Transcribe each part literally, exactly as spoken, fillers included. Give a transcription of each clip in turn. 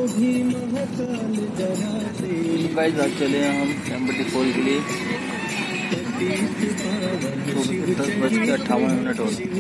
Guys आज चले हैं हम कैंपटी फॉल के लिए। दस बज के अट्ठावन मिनट हो गए।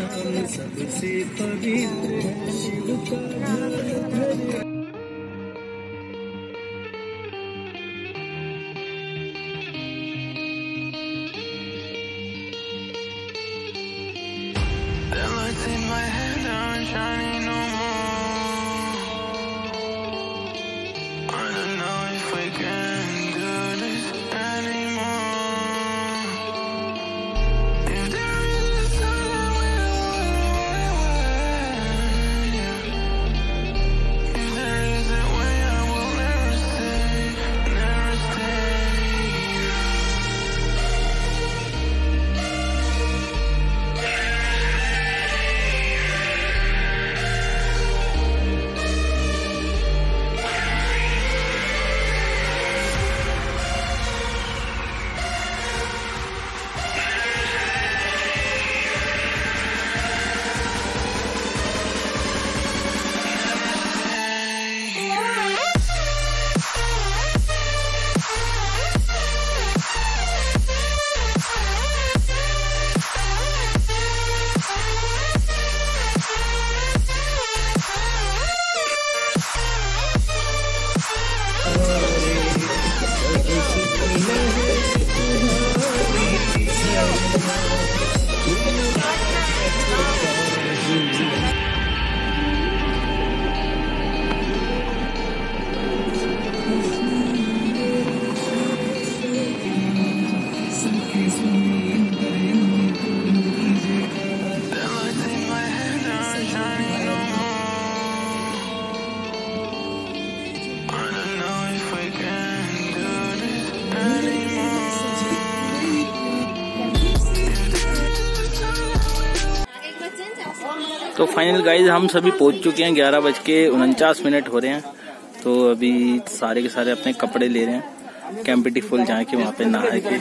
तो फाइनल गाइज हम सभी पहुंच चुके हैं। ग्यारह बज के उनचास मिनट हो रहे हैं। तो अभी सारे के सारे अपने कपड़े ले रहे हैं। कैंपटी फॉल जहाँ के वहाँ पे नहा के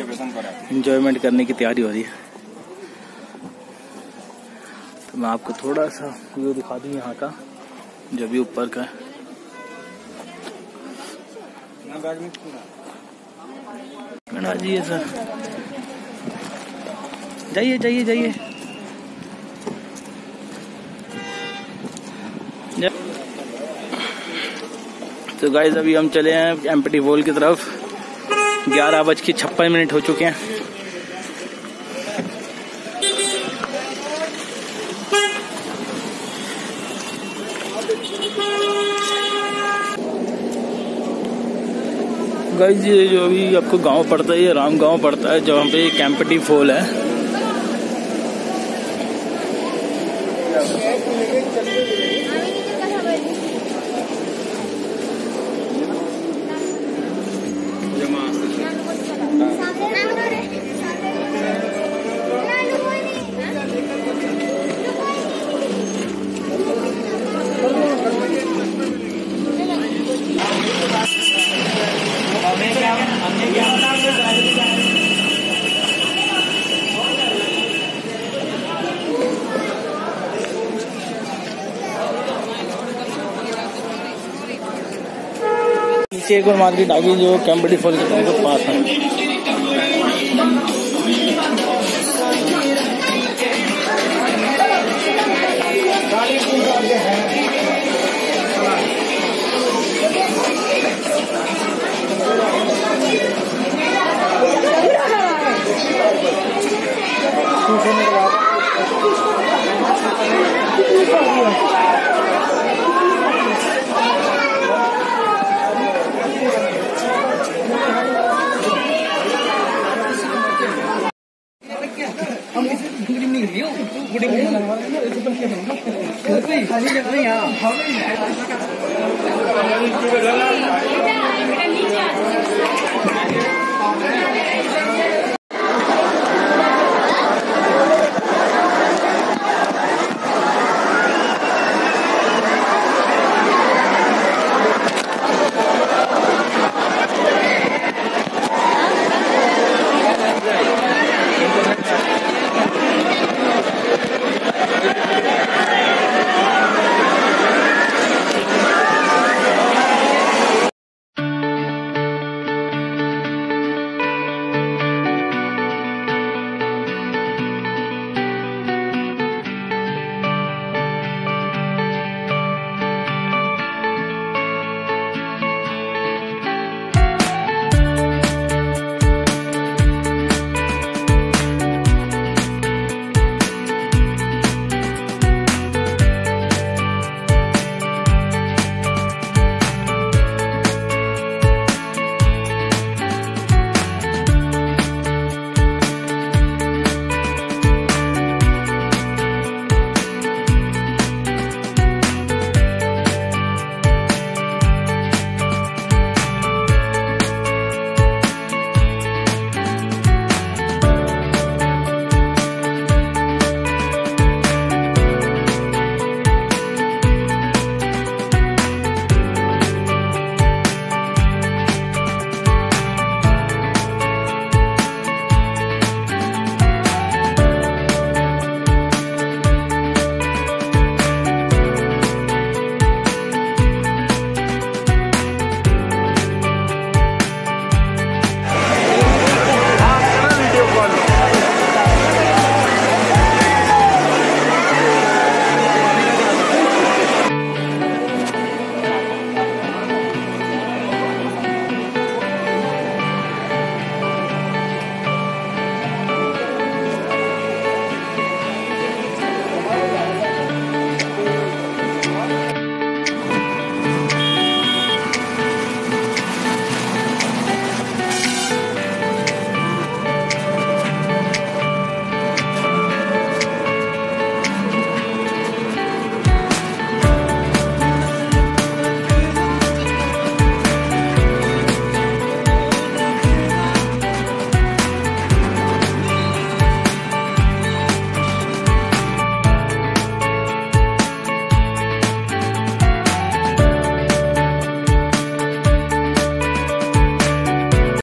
एंजॉयमेंट करने की तैयारी हो रही है। तो मैं आपको थोड़ा सा व्यू दिखा दूँ यहाँ का, जो भी ऊपर का है। गणा जी है सर, जाइए जाइए जाइए। तो गाइस अभी हम चले हैं कैंपटी फॉल की तरफ। ग्यारह बज के छप्पन मिनट हो चुके हैं। गाइस ये जो अभी आपको गांव पड़ता है, ये राम गांव पड़ता है, जहाँ पे कैंपटी फॉल है। नीचे एक और मार्केट आ गई जो कैंपटी फॉल के पास है। खाली